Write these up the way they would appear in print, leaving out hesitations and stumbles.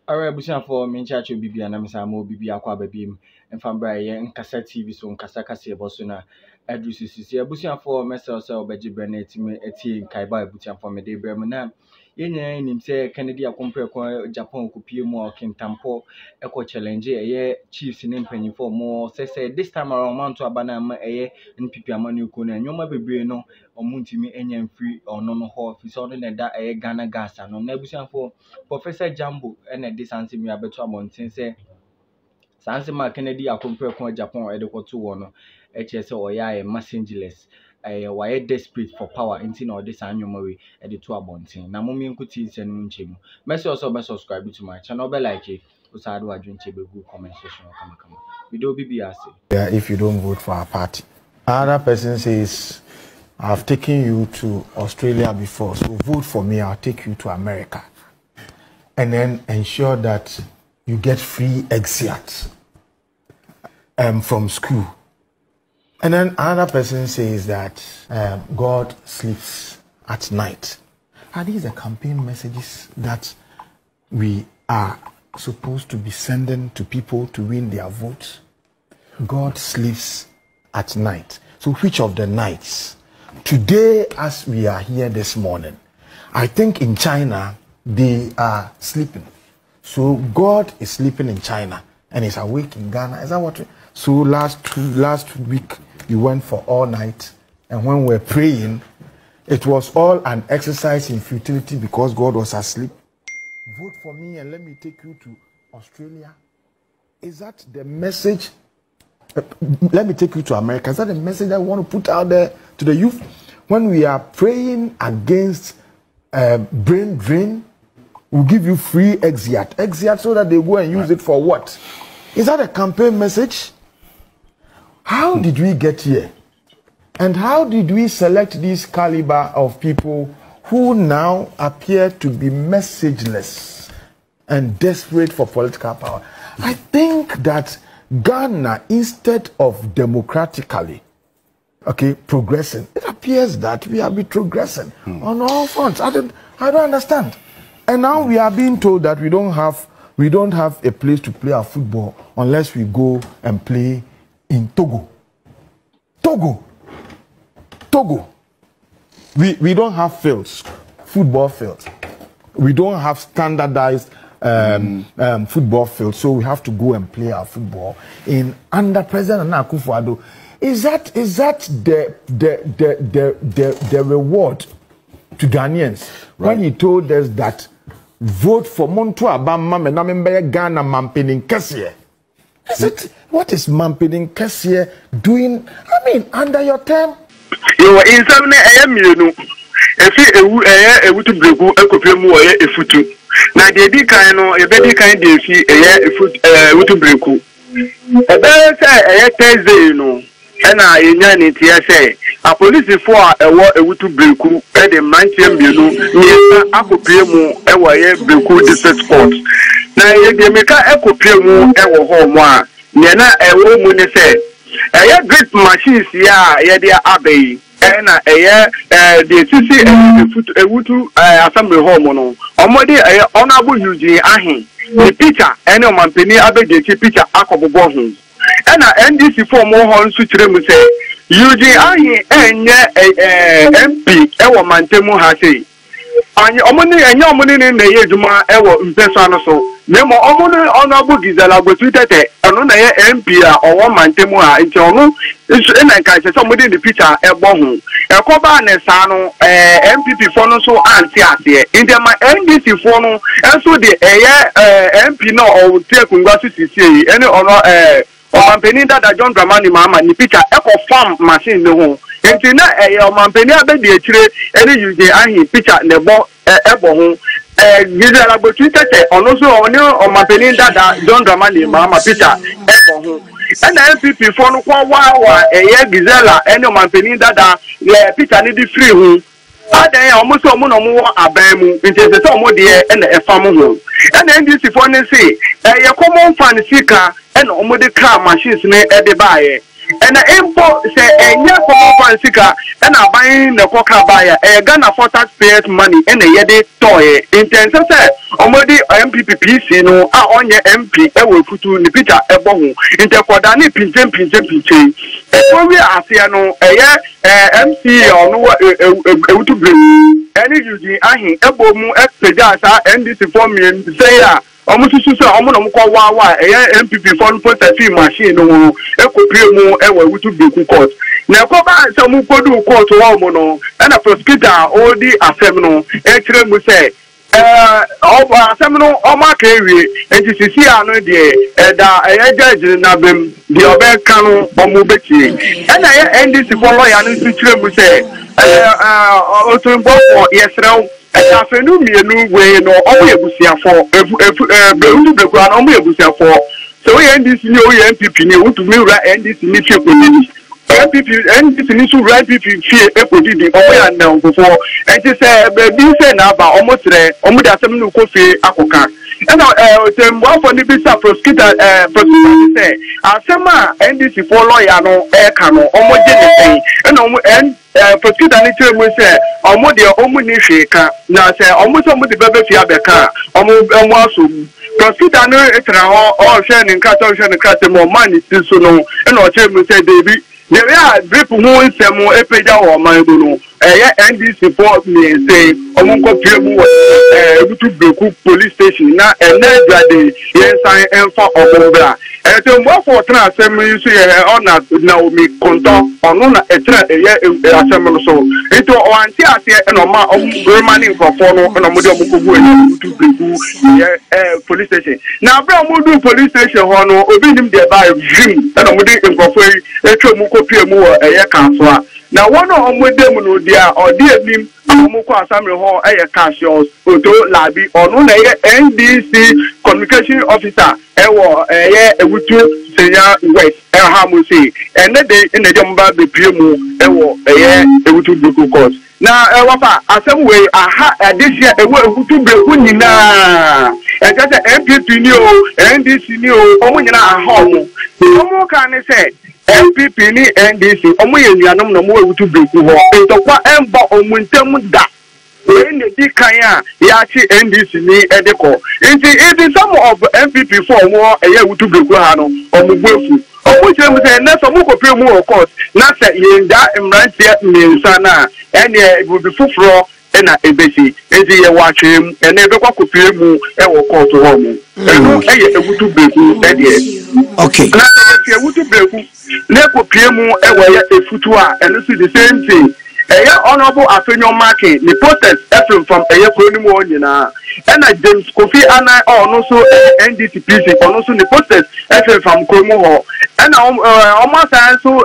Alright, busia for me chacho bibi na misa mo bibi akwa babim emfa bra ye nkasa TV so nkasa kase ebo so na adru sisi busia for mesel so obeji brana etime etie nkaiba busia for me de brem na yenya nim se Kennedy akompre ko Japan kopie mu okintampo eko challenge ye chiefs ne mpanyifo mo say this time around man to abana ma eye npp amanu ko na nyoma bebre no omuntimi enya mfiri ono no ho fi so no da eye Ghana gas no na busia for Professor Jambo and this answer me abeto abonten say sanse ma Kennedy akompre ko Japan e de koto wo no e che say oya e messengerless why desperate for power until all this annual we e de to abonten na mommy nkuti nse no nchemu message also be subscribe to my channel be like it usado adwenche be good comment section kama video BBRC. Yeah, if you don't vote for our party. Another person says, I've taken you to Australia before, so vote for me, I'll take you to America. And then ensure that you get free exit from school. And then another person says that God sleeps at night. Are these the campaign messages that we are supposed to be sending to people to win their votes? God sleeps at night. So which of the nights? Today, as we are here this morning, I think in China, they are sleeping. So God is sleeping in China and is awake in Ghana. Is that what? So last week, we went for all night. And when we were praying, it was all an exercise in futility because God was asleep. Vote for me and let me take you to Australia. Is that the message? Let me take you to America. Is that the message I want to put out there to the youth? When we are praying against brain drain, we'll give you free exit so that they go and use it for what? Is that a campaign message? How did we get here? And how did we select this caliber of people who now appear to be messageless and desperate for political power? I think that Ghana, instead of democratically, progressing, it appears that we are progressing on all fronts. I don't understand. And now we are being told that we don't have a place to play our football unless we go and play in Togo. We don't have fields, football fields. We don't have standardized football fields, so we have to go and play our football in under President Nana Akufo-Addo. Is that the reward to Ghanaians when he told us that vote for Monto Abama me na membe Ghana Mampening Kessier? Is it what is Mampening Kessier doing? I mean, under your term. You were in some ewu to breku ekopie mu oye efutu na de di kan no e be di kan de fi ewu to breku e be say Thursday no na yenya ni tie say a police for ewu to breku e de mantiam bienu ni akopie mu ye breku district court na ye de meka ekopie mu ho mo a ne na ewo mu ni say great machines ya ye de abai na the CC ewutu assembly hall no omode honorable Eugene Ahin the picture any omanpeni abeje picture akobobo ho na NDC for mo ho nsu kire mu say Eugene Ahin enye MP ewo mantemu ha say anya omone ne ye adwuma ewo mpeso no so nemo omone honorable Gizela Gbotutete eno na ye MP a owo mantemu ha nti onu na nka se somebody in the picture ebo ho ekoba ne sa no MPP for no so anti ase in the my NDC for no enso de MP no o tie kungwa sisi any ono omanpeni dada John Dramani Mahama ni picture eko farm machine ne ho enti na omanpeni abedi akire any use ahi picture ne bo ebo ho Gizela Gbotutete ono so oni omanpeni dada John Dramani Mahama picture ebo ho and MPP for no kwa Gizela any omanpeni dada picture ni di free ho adan almost omo no mo aban mu nti se se omo de na efa mo ho and NDC for ne say common fan sika and omo de car machines ne e de baaye and the import say a year for Francisca and I buying the coca buyer a Ghana for taxpayers money and a yede toy intense omodi MPPC no on your MP e will put to the picture a bone into Kodani pinchen e we are here no MC or no to bring any using ahi ebomu expedasa and this information say omususu omunomko wa MPP fund for the machine no ekopie mu ewe wutu beku court na ekoba samu kodu court wa mo no na prosecutor odi asem no e kire mu say asem no o ma ka ewie enti sisi anu de da judge na bem de obe kanu omu beki na ye NDC for lawyer no kire mu say otumbo for yesrew afenu mienu we no omo ebusiafo beundu beku an omo ebusiafo so we NDC ni o MPP ni want to me right NDC ni fie kodidi NDC ni so right MPP fie ekodidi omo ya na nkofo enti say be say na ba omo tre omo da asem no kofi akoka and tembo for ni bisa prosecutor say asema NDC for lawyer no e ka no omo je ne say and omo prosecutor ni tell me say omo de omo ni hweka na say omo so omo de bebe fi abeka omo aso prosecutor no etra ho o hwe ni nkata mo man ni so no na o tell me say David there are grip who nsem epeja wo man do no NDC for me say omo ko pie mu ebutu beku police station na enedade yensan enfa obombra so more for transem you see on na omi konto onu na etra asem so into wanti ase no ma remaining for no na mo de omo ko bu ebutu beku police station na bra mo do police station ho no obi nim de ba vim na mo de nkofo etwa mu ko pie mu kanso na one on dem no dia or dear him amoko asamre ho cassius oto labi onu na NDC communication officer ewo ewutu senya west hamusi ene de ene dem ba be piemu ewo ewutu buku court na wafa asem we aha adisia ewo ewutu beku nyina ekata MPP ni o NDC ni o omo nyina aha omo kan ne say MPP ni NDC omo ye nuanom na mo ewutu beku ho entokwa emba omuntem da when the dikanya ya chi NDC ni edeko it is some of MPP for more ewutu beku ha no omo gbefu omo chere mo say na so mo ko pie mu of course na say yenda emrantie mensa na ene ibu fufuro na ebesi ezi ye watwem ene ebekwa ko pie mu ewo court ho mo eno ewutu beku edie okay na ewutu beku na ko pie mu ewo efutu a eno so the same thing honorable Afenyo Market the protest from Kroni mu onyina na James Kofi Annan no so NDC PC no so the protest from Kroni ho na omo san so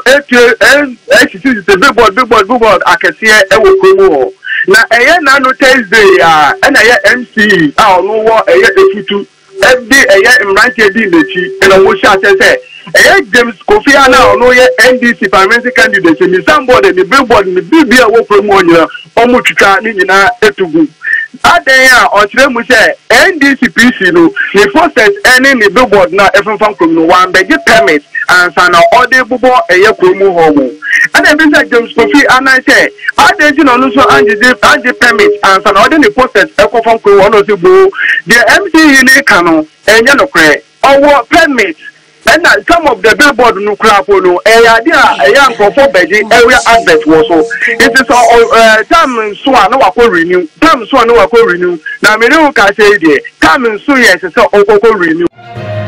the billboard akese ewo Kroni ho na na no Thursday na MC no wo efutu every imrantie di lechi na wo sha say James Kofi Annan no ye NDC parliamentary candidate ni somebody the billboard ni bibia wo promo nyina omo twitwa ni nyina etugu adan ya o kire mu say NDC PC no the process any ni billboard na efenfam kono wan be permit and sana order bubo promo homo and then be say James Kofi Annan say adan ti no so anje permit and sana order the process efenfam kono no se bo the MC ni kanu enya no kre owo permit and some of the billboard no crap no young for beji area advert was so it is time so no wako renew time so no wako renew na me no ka say there time so yes so wako renew